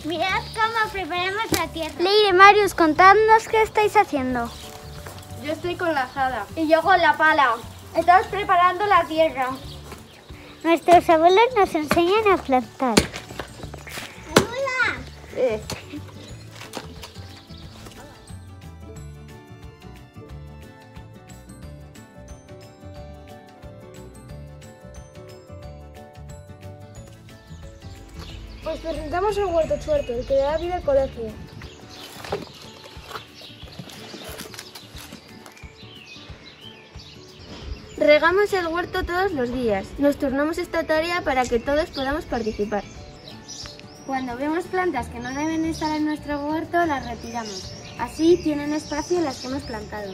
Mirad cómo preparamos la tierra. Leire, Marius, contadnos qué estáis haciendo. Yo estoy con la azada. Y yo con la pala. Estamos preparando la tierra. Nuestros abuelos nos enseñan a plantar. ¡Ayuda! Os presentamos el huerto Chuerto, el que da vida al colegio. Regamos el huerto todos los días. Nos turnamos esta tarea para que todos podamos participar. Cuando vemos plantas que no deben estar en nuestro huerto, las retiramos. Así tienen espacio las que hemos plantado.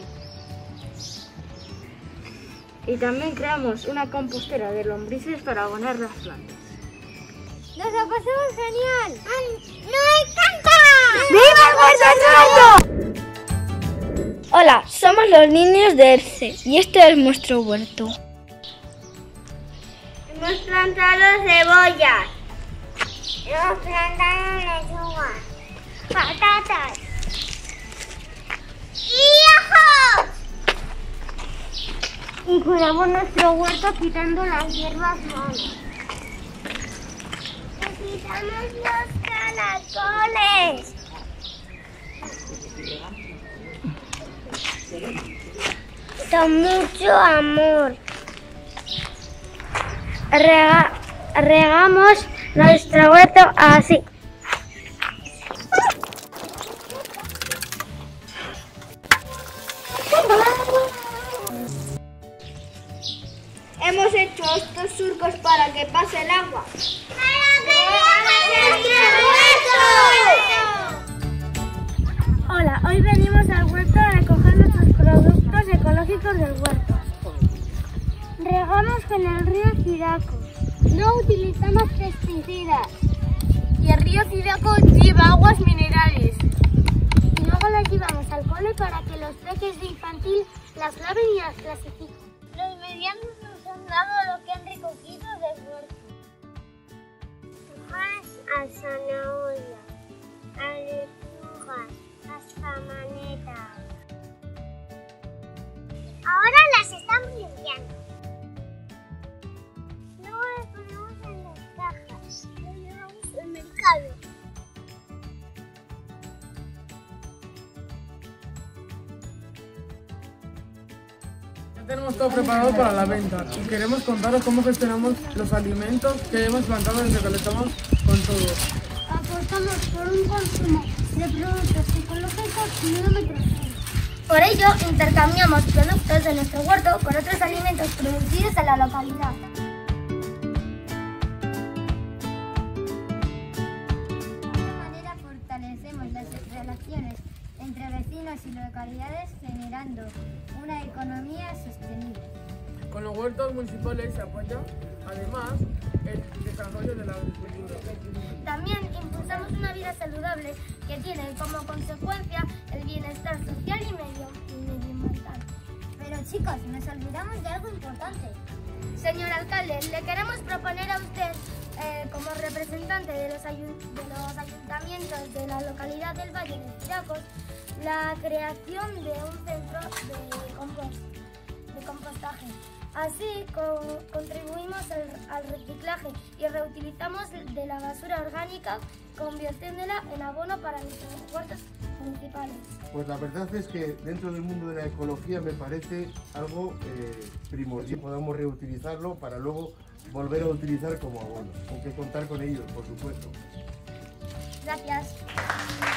Y también creamos una compostera de lombrices para abonar las plantas. ¡Nos lo pasamos genial! ¡No encanta! ¡Viva el huerto Chuerto! Hola, somos los niños de ERCE y este es nuestro huerto. Hemos plantado cebollas. Hemos plantado lechugas, patatas y ajos. Y cuidamos nuestro huerto quitando las hierbas malas. Y quitamos los caracoles. Con mucho amor. Regamos nuestro huerto así. Hemos hecho estos surcos para que pase el agua. Hola, hoy venimos al huerto a recoger nuestros productos ecológicos del huerto. Regamos con el río Ciraco. No utilizamos pesticidas. Y el río Ciraco lleva aguas minerales. Y luego las llevamos al cole para que los peques de infantil las laven y las clasifiquen. Los medianos nos han dado lo que han recogido del huerto. Hojas a zanahoria, a lechugas, a zamanetas. Ahora las estamos limpiando. Luego las ponemos en las cajas. Lo llevamos al mercado. Tenemos todo preparado para la venta y queremos contaros cómo gestionamos los alimentos que hemos plantado desde que lo estamos con todo. Apostamos por un consumo de productos ecológicos kilómetros. Por ello, intercambiamos productos de nuestro huerto con otros alimentos producidos en la localidad. De esta manera fortalecemos las relaciones entre vecinos y localidades generando una economía sostenible. Con los huertos municipales se apoya además el desarrollo de la agricultura. También impulsamos una vida saludable que tiene como consecuencia el bienestar social y medioambiental. Pero chicos, nos olvidamos de algo importante. Señor alcalde, le queremos proponer a usted, como representante de los ayuntamientos de la localidad del Valle de Ciraco, la creación de un centro de compostaje. Así contribuimos al reciclaje y reutilizamos de la basura orgánica, convirtiéndola en abono para nuestros huertos municipales. Pues la verdad es que dentro del mundo de la ecología me parece algo primordial. Podamos reutilizarlo para luego volver a utilizar como abono. Hay que contar con ello, por supuesto. Gracias.